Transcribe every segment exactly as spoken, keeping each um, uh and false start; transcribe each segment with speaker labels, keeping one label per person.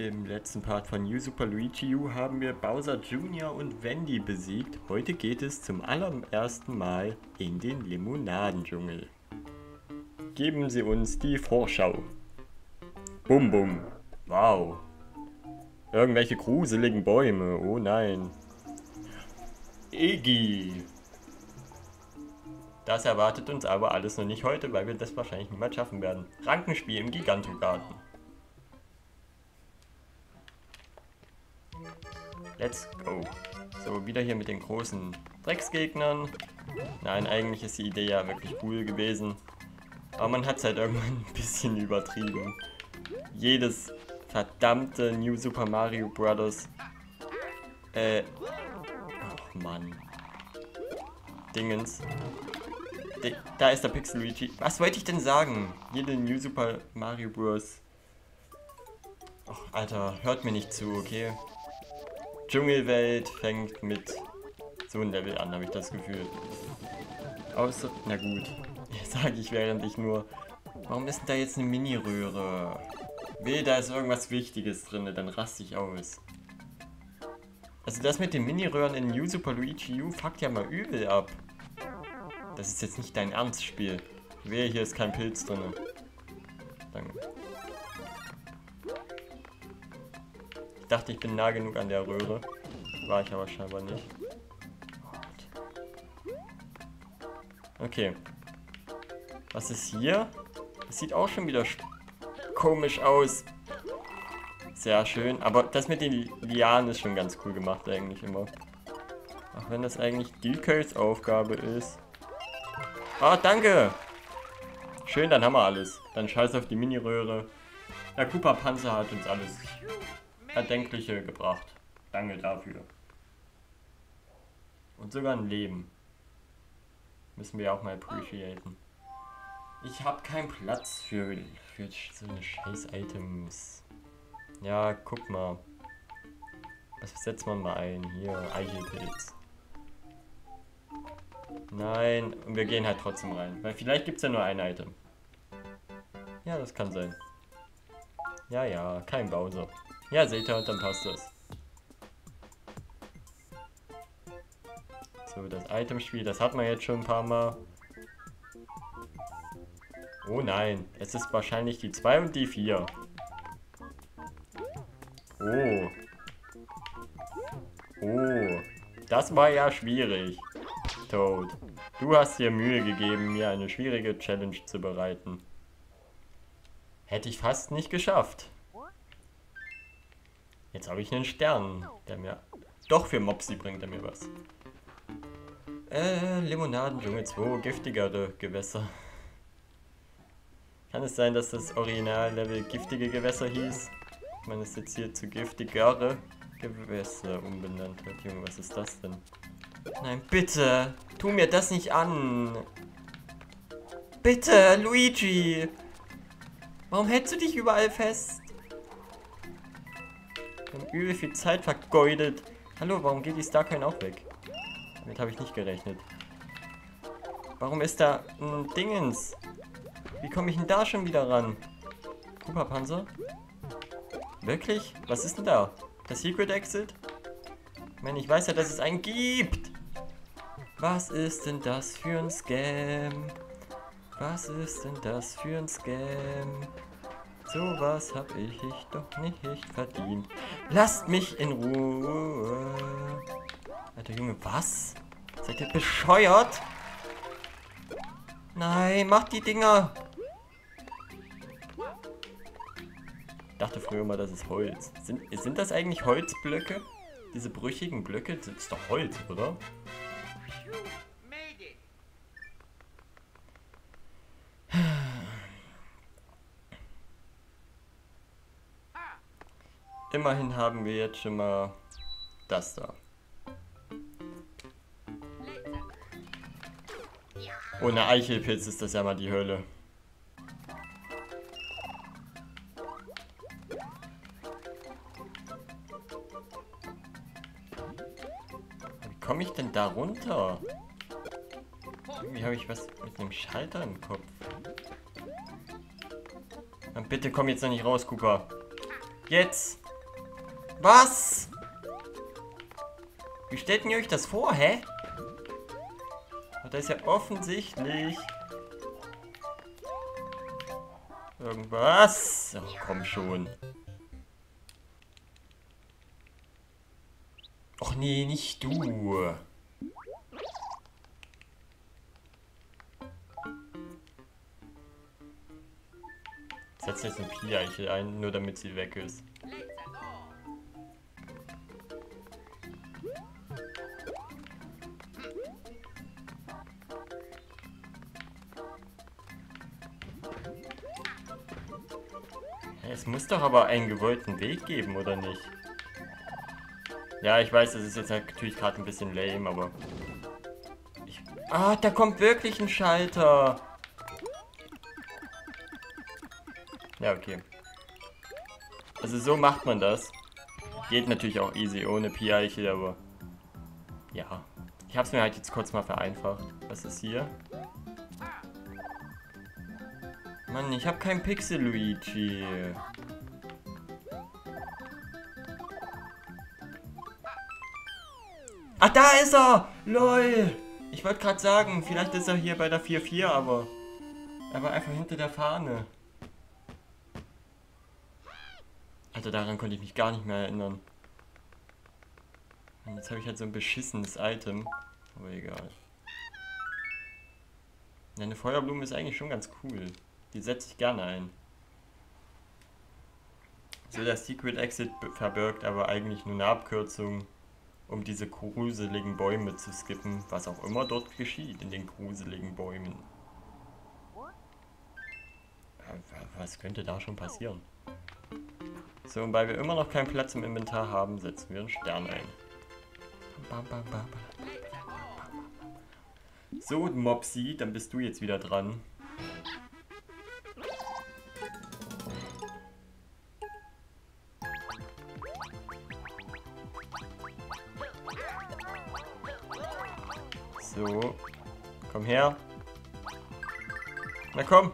Speaker 1: Im letzten Part von New Super Luigi U haben wir Bowser Junior und Wendy besiegt. Heute geht es zum allerersten Mal in den Limonadendschungel. Geben Sie uns die Vorschau. Bum bum. Wow. Irgendwelche gruseligen Bäume. Oh nein. Iggy. Das erwartet uns aber alles noch nicht heute, weil wir das wahrscheinlich niemals schaffen werden. Rankenspiel im Gigantogarten. Let's go. So, wieder hier mit den großen Drecksgegnern. Nein, eigentlich ist die Idee ja wirklich cool gewesen. Aber man hat es halt irgendwann ein bisschen übertrieben. Jedes verdammte New Super Mario Bros. Äh. Ach Mann. Dingens. De da ist der Pixel Luigi. Was wollte ich denn sagen? Jede New Super Mario Bros. Ach, Alter, hört mir nicht zu, okay? Dschungelwelt fängt mit so einem Level an, habe ich das Gefühl. Außer, na gut, sage ich, während ich nur, warum ist denn da jetzt eine Mini-Röhre? Weh, da ist irgendwas Wichtiges drin, dann raste ich aus. Also das mit den Mini-Röhren in New Super Luigi U fuckt ja mal übel ab. Das ist jetzt nicht dein Ernstspiel. Wehe, hier ist kein Pilz drin. Danke. Ich dachte, ich bin nah genug an der Röhre. War ich aber scheinbar nicht. Okay. Was ist hier? Das sieht auch schon wieder komisch aus. Sehr schön. Aber das mit den Lianen ist schon ganz cool gemacht eigentlich immer. Auch wenn das eigentlich D Ks Aufgabe ist. Ah, danke! Schön, dann haben wir alles. Dann scheiß auf die Mini-Röhre. Der Koopa Panzer hat uns alles Erdenkliche gebracht. Danke dafür. Und sogar ein Leben. Müssen wir auch mal appreciaten. Ich habe keinen Platz für, für so eine scheiß Items. Ja, guck mal. Was setzt man mal ein? Hier, Eichelpilz. Nein, und wir gehen halt trotzdem rein. Weil vielleicht gibt es ja nur ein Item. Ja, das kann sein. Ja, ja, kein Bowser. Ja, seht ihr, dann passt das. So, das Itemspiel, das hat man jetzt schon ein paar Mal. Oh nein, es ist wahrscheinlich die zwei und die vier. Oh. Oh. Das war ja schwierig. Toad, du hast dir Mühe gegeben, mir eine schwierige Challenge zu bereiten. Hätte ich fast nicht geschafft. Jetzt habe ich einen Stern, der mir... Doch, für Mopsi bringt er mir was. Äh, Limonadendschungel zwei, giftigere Gewässer. Kann es sein, dass das Original-Level giftige Gewässer hieß? Ich meine, es jetzt hier zu giftigere Gewässer umbenannt wird. Junge, was ist das denn? Nein, bitte! Tu mir das nicht an! Bitte, Luigi! Warum hältst du dich überall fest? Wir haben übel viel Zeit vergeudet. Hallo, warum geht die Starcoin auch weg? Damit habe ich nicht gerechnet. Warum ist da ein Dingens? Wie komme ich denn da schon wieder ran? Koopa Panzer? Wirklich? Was ist denn da? Das Secret Exit? Ich meine, ich weiß ja, dass es einen gibt. Was ist denn das für ein Scam? Was ist denn das für ein Scam? Sowas hab ich doch nicht verdient. Lasst mich in Ruhe. Alter Junge, was? Seid ihr bescheuert? Nein, macht die Dinger. Ich dachte früher mal, das ist Holz. Sind, sind das eigentlich Holzblöcke? Diese brüchigen Blöcke? Das ist doch Holz, oder? Immerhin haben wir jetzt schon mal das da. Ohne Eichelpilz ist das ja mal die Hölle. Wie komme ich denn da runter? Irgendwie habe ich was mit einem Schalter im Kopf. Na, bitte komm jetzt noch nicht raus, Koopa. Jetzt! Was? Wie stellt ihr euch das vor, hä? Das ist ja offensichtlich irgendwas. Ach, komm schon. Och nee, nicht du. Setz jetzt eine Pi-Eichel ein, nur damit sie weg ist. Es muss doch aber einen gewollten Weg geben, oder nicht? Ja, ich weiß, das ist jetzt natürlich gerade ein bisschen lame, aber... Ich... Ah, da kommt wirklich ein Schalter. Ja, okay. Also so macht man das. Geht natürlich auch easy ohne Pi-Eichel, aber... Ja. Ich habe es mir halt jetzt kurz mal vereinfacht. Was ist hier? Mann, ich habe keinen Pixel Luigi. Ah, da ist er! LOL! Ich wollte gerade sagen, vielleicht ist er hier bei der vier vier, aber... Er war einfach hinter der Fahne. Alter, daran konnte ich mich gar nicht mehr erinnern. Und jetzt habe ich halt so ein beschissenes Item. Aber egal. Ja, eine Feuerblume ist eigentlich schon ganz cool. Die setze ich gerne ein. So, der Secret Exit verbirgt aber eigentlich nur eine Abkürzung, um diese gruseligen Bäume zu skippen, was auch immer dort geschieht, in den gruseligen Bäumen. Was könnte da schon passieren? So, und weil wir immer noch keinen Platz im Inventar haben, setzen wir einen Stern ein. So, Mopsi, dann bist du jetzt wieder dran. So, komm her. Na komm.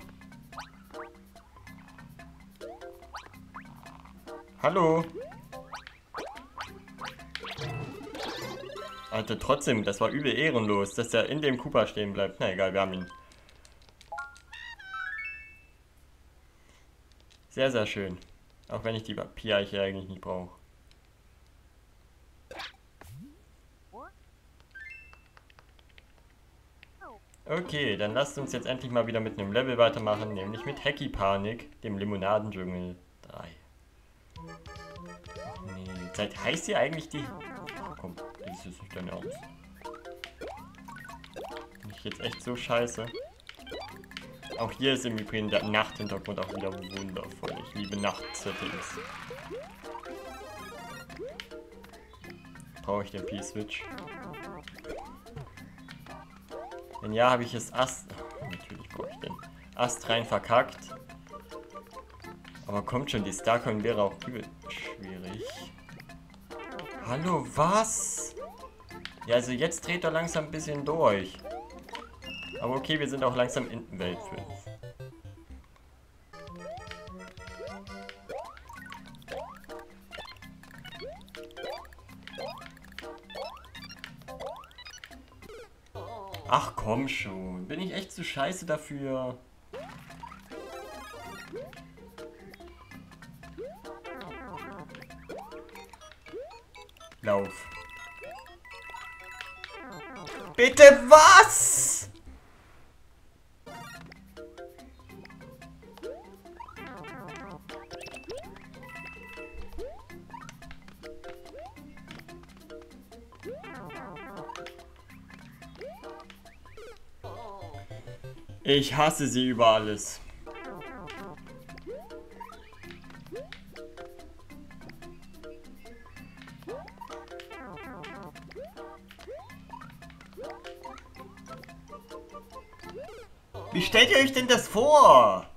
Speaker 1: Hallo. Alter, trotzdem, das war übel ehrenlos, dass der in dem Koopa stehen bleibt. Na egal, wir haben ihn. Sehr, sehr schön. Auch wenn ich die Pi-Eiche eigentlich nicht brauche. Okay, dann lasst uns jetzt endlich mal wieder mit einem Level weitermachen, nämlich mit Hacky Panik, dem Limonadendschungel drei. Ach nee, seit heißt hier eigentlich die... Oh, komm, das ist nicht dein Ernst. Bin ich jetzt echt so scheiße? Auch hier ist im Übrigen der Nachthintergrund auch wieder wundervoll. Ich liebe Nacht-Settings. Brauche ich den P-Switch? Wenn ja, habe ich es Ast... Oh, natürlich brauche ich den Ast rein verkackt. Aber kommt schon, die Starcoin wäre auch übel schwierig. Hallo, was? Ja, also jetzt dreht er langsam ein bisschen durch. Aber okay, wir sind auch langsam in Welt fünf. Ach komm schon, bin ich echt zu scheiße dafür? Lauf. Bitte was? Ich hasse sie über alles. Wie stellt ihr euch denn das vor?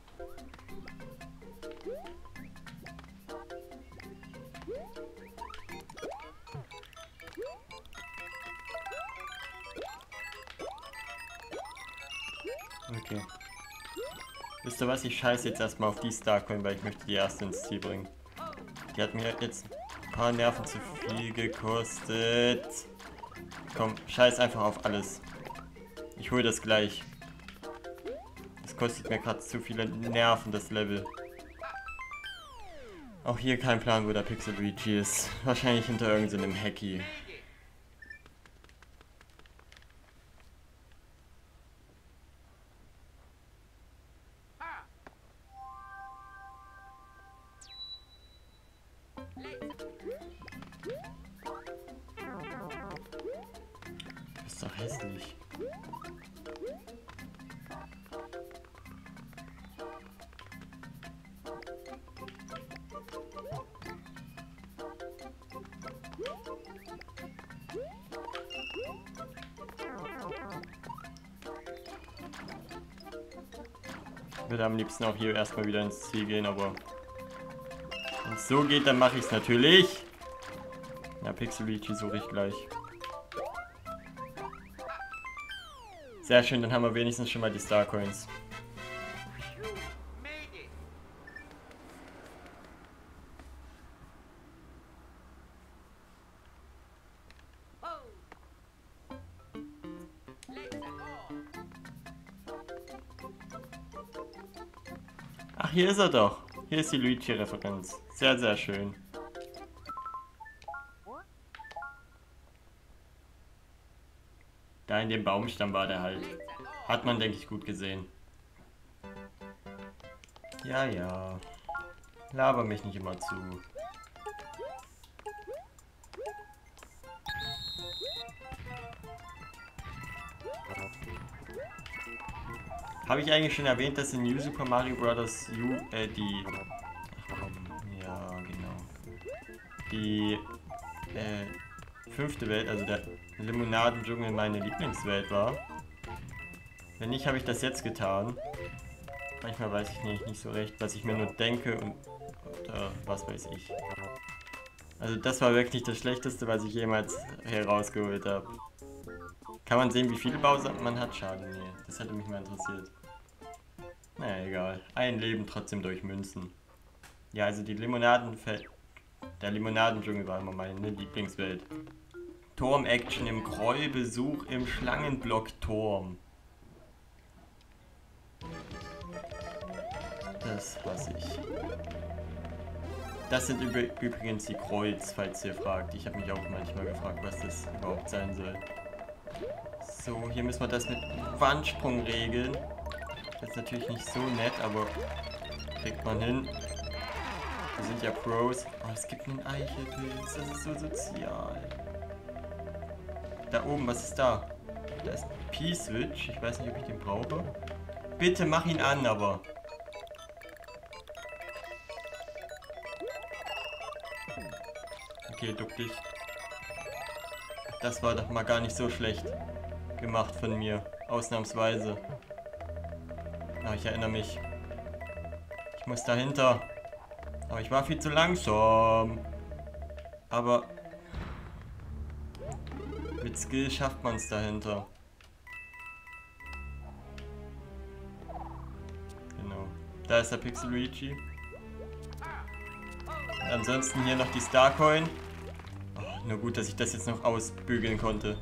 Speaker 1: Okay. Wisst ihr was? Ich scheiße jetzt erstmal auf die Starcoin, weil ich möchte die erste ins Ziel bringen. Die hat mir jetzt ein paar Nerven zu viel gekostet. Komm, scheiß einfach auf alles. Ich hole das gleich. Das kostet mir gerade zu viele Nerven, das Level. Auch hier kein Plan, wo der Pixel Luigi ist. Wahrscheinlich hinter irgendeinem Hacky. Das ist doch hässlich. Ich würde am liebsten auch hier erstmal wieder ins Ziel gehen, aber wenn es so geht, dann mache ich es natürlich. Ja, Pixel Luigi suche ich gleich. Sehr schön, dann haben wir wenigstens schon mal die Star Coins. Ach, hier ist er doch. Hier ist die Luigi-Referenz. Sehr, sehr schön. Da in dem Baumstamm war der halt. Hat man, denke ich, gut gesehen. Ja, ja. Laber mich nicht immer zu. Habe ich eigentlich schon erwähnt, dass in New Super Mario Bros. U, äh, die... Ach komm, ja, genau. Die, äh, fünfte Welt, also der Limonadendschungel meine Lieblingswelt war. Wenn nicht, habe ich das jetzt getan. Manchmal weiß ich nicht, nicht so recht, was ich mir nur denke und... Oder was weiß ich. Also das war wirklich das Schlechteste, was ich jemals herausgeholt habe. Kann man sehen, wie viele Bowser man hat? Schade, nee. Das hätte mich mal interessiert. Naja, egal. Ein Leben trotzdem durch Münzen. Ja, also die Limonadenfeld... Der Limonadendschungel war immer meine Lieblingswelt. Turm-Action im Gräuelbesuch im Schlangenblock-Turm. Das hasse ich. Das sind übrigens die Kreuz, falls ihr fragt. Ich habe mich auch manchmal gefragt, was das überhaupt sein soll. So, hier müssen wir das mit Wandsprung regeln. Das ist natürlich nicht so nett, aber kriegt man hin. Wir sind ja Pros. Oh, es gibt einen Eichelpilz. Das ist so sozial. Da oben, was ist da? Da ist P-Switch. Ich weiß nicht, ob ich den brauche. Bitte mach ihn an, aber. Okay, duck dich. Das war doch mal gar nicht so schlecht gemacht von mir. Ausnahmsweise. Aber ich erinnere mich. Ich muss dahinter. Aber ich war viel zu langsam. Aber mit Skill schafft man es dahinter. Genau. Da ist der Pixel Luigi. Und ansonsten hier noch die Star Coin. Oh, nur gut, dass ich das jetzt noch ausbügeln konnte.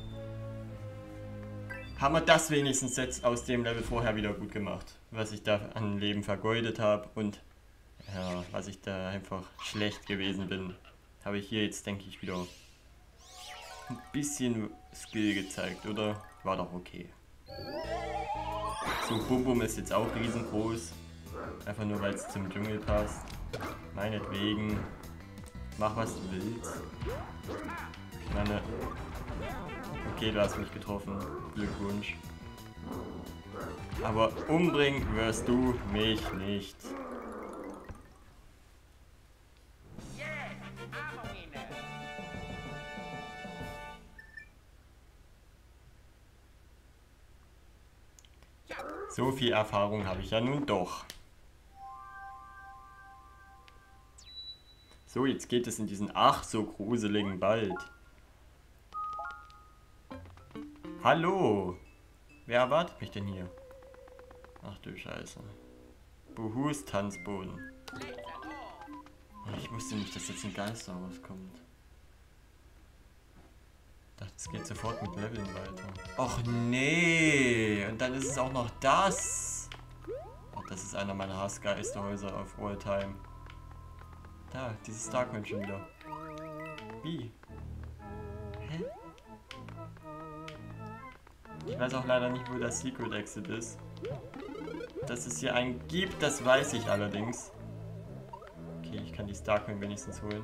Speaker 1: Haben wir das wenigstens jetzt aus dem Level vorher wieder gut gemacht. Was ich da an Leben vergeudet habe und ja, was ich da einfach schlecht gewesen bin. Habe ich hier jetzt, denke ich, wieder ein bisschen Skill gezeigt, oder? War doch okay. So, Bum Bum ist jetzt auch riesengroß. Einfach nur, weil es zum Dschungel passt. Meinetwegen. Mach, was du willst. Ich meine... Okay, du hast mich getroffen. Glückwunsch. Aber umbringen wirst du mich nicht. So viel Erfahrung habe ich ja nun doch. So, jetzt geht es in diesen ach so gruseligen Wald. Hallo! Wer erwartet mich denn hier? Ach du Scheiße. Buhus Tanzboden. Ich wusste nicht, dass jetzt ein Geisterhaus kommt. Ich dachte, es geht sofort mit Leveln weiter. Och nee! Und dann ist es auch noch das! Oh, das ist einer meiner Hassgeisterhäuser auf Alltime. Da, dieses Darkman schon wieder. Wie? Hä? Ich weiß auch leider nicht, wo das Secret Exit ist. Dass es hier einen gibt, das weiß ich allerdings. Okay, ich kann die Starcoin wenigstens holen.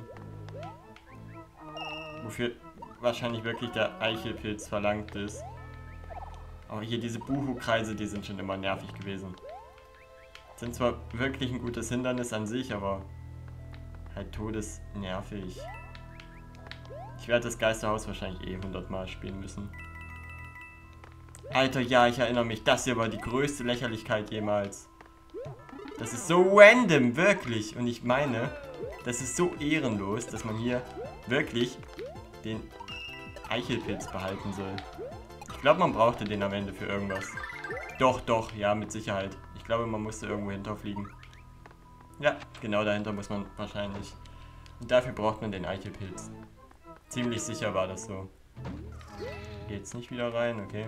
Speaker 1: Wofür wahrscheinlich wirklich der Eichelpilz verlangt ist. Aber hier diese Buhu-Kreise, die sind schon immer nervig gewesen. Sind zwar wirklich ein gutes Hindernis an sich, aber halt todesnervig. Ich werde das Geisterhaus wahrscheinlich eh hundert Mal spielen müssen. Alter, ja, ich erinnere mich. Das hier war die größte Lächerlichkeit jemals. Das ist so random, wirklich. Und ich meine, das ist so ehrenlos, dass man hier wirklich den Eichelpilz behalten soll. Ich glaube, man brauchte den am Ende für irgendwas. Doch, doch, ja, mit Sicherheit. Ich glaube, man musste irgendwo hinterfliegen. Ja, genau dahinter muss man wahrscheinlich. Und dafür braucht man den Eichelpilz. Ziemlich sicher war das so. Geht's nicht wieder rein, okay.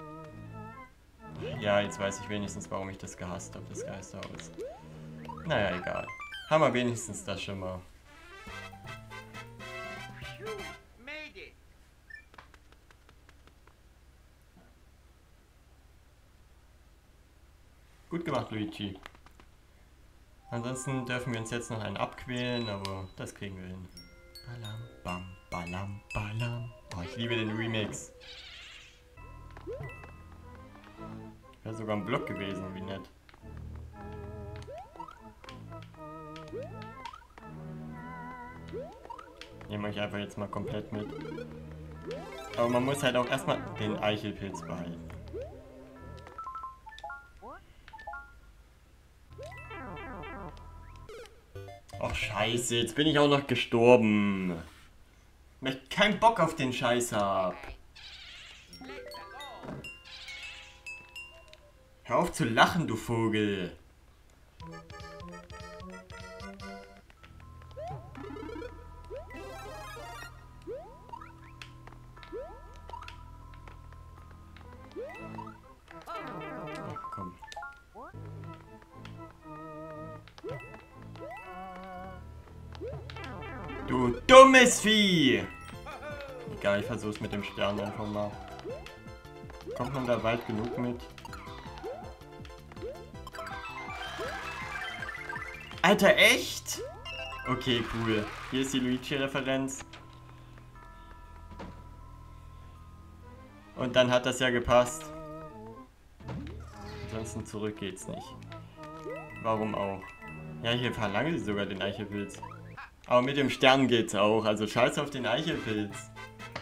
Speaker 1: Ja, jetzt weiß ich wenigstens, warum ich das gehasst habe, das Geisterhaus. Naja, egal. Haben wir wenigstens das schon mal. Gut gemacht, Luigi. Ansonsten dürfen wir uns jetzt noch einen abquälen, aber das kriegen wir hin. Balam, bam, balam, balam. Oh, ich liebe den Remix. Wäre sogar ein Block gewesen, wie nett. Nehme euch einfach jetzt mal komplett mit. Aber man muss halt auch erstmal den Eichelpilz behalten. Och scheiße, jetzt bin ich auch noch gestorben. Weil ich keinen Bock auf den Scheiß hab. Hör auf zu lachen, du Vogel. Ach, komm. Du dummes Vieh! Egal, ich versuch's mit dem Stern einfach mal. Kommt man da weit genug mit? Alter, echt? Okay, cool. Hier ist die Luigi-Referenz. Und dann hat das ja gepasst. Ansonsten zurück geht's nicht. Warum auch? Ja, hier verlangen sie sogar den Eichelpilz. Aber mit dem Stern geht's auch. Also scheiß auf den Eichelpilz.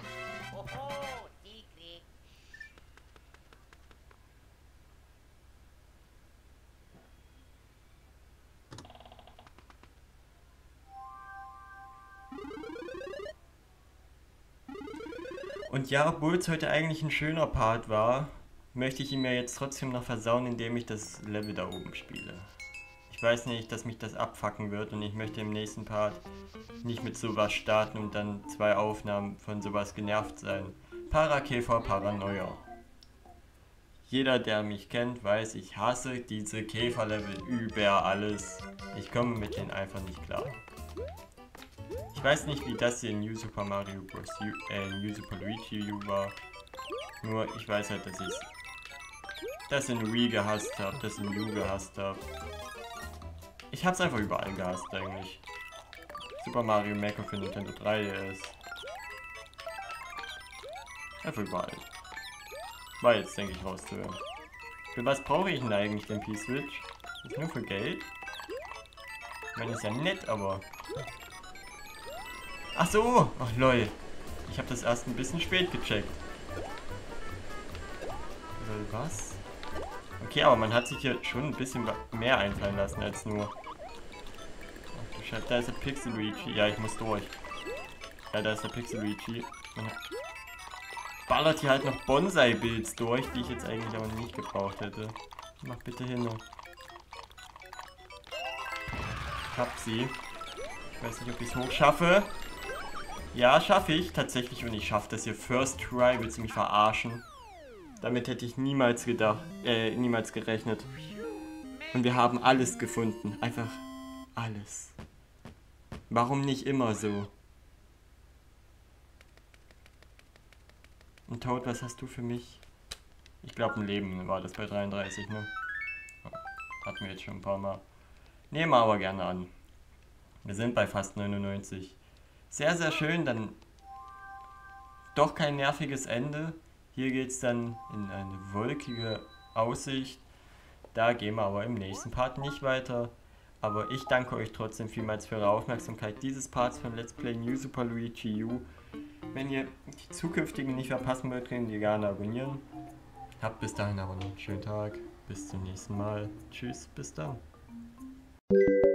Speaker 1: Und ja, obwohl es heute eigentlich ein schöner Part war, möchte ich ihn mir jetzt trotzdem noch versauen, indem ich das Level da oben spiele. Ich weiß nicht, dass mich das abfacken wird und ich möchte im nächsten Part nicht mit sowas starten und dann zwei Aufnahmen von sowas genervt sein. Parakäfer Paranoia. Jeder, der mich kennt, weiß, ich hasse diese Käferlevel über alles. Ich komme mit denen einfach nicht klar. Ich weiß nicht, wie das hier in New Super Mario Bros. U, äh, New Super Luigi U war. Nur ich weiß halt, dass ich das in Wii gehasst habe, das in U gehasst habe. Ich hab's einfach überall gehasst eigentlich. Super Mario Maker für Nintendo drei D S. Einfach überall. War jetzt, denke ich, rauszuhören. Für was brauche ich denn eigentlich den P-Switch? Ist nur für Geld? Ich meine, ist ja nett, aber... Ach so! Ach lol. Ich habe das erst ein bisschen spät gecheckt. Lol, was? Okay, aber man hat sich hier schon ein bisschen mehr einfallen lassen als nur... Ach du Scheiße, da ist der Pixel Luigi. Ja, ich muss durch. Ja, da ist der Pixel Luigi. Man ballert hier halt noch Bonsai-Builds durch, die ich jetzt eigentlich aber nicht gebraucht hätte. Mach bitte hin. Ich hab sie. Ich weiß nicht, ob ich es hoch schaffe. Ja, schaffe ich tatsächlich. Und ich schaffe das hier First Try. Willst du mich verarschen? Damit hätte ich niemals gedacht, äh, niemals gerechnet. Und wir haben alles gefunden. Einfach alles. Warum nicht immer so? Und Toad, was hast du für mich? Ich glaube, ein Leben war das bei dreiunddreißig, ne? Hatten wir jetzt schon ein paar Mal. Nehmen wir aber gerne an. Wir sind bei fast neunundneunzig. Sehr, sehr schön. Dann doch kein nerviges Ende. Hier geht es dann in eine wolkige Aussicht. Da gehen wir aber im nächsten Part nicht weiter. Aber ich danke euch trotzdem vielmals für eure Aufmerksamkeit dieses Parts von Let's Play New Super Luigi U. Wenn ihr die zukünftigen nicht verpassen wollt, könnt ihr gerne abonnieren. Habt bis dahin aber noch einen schönen Tag. Bis zum nächsten Mal. Tschüss, bis dann.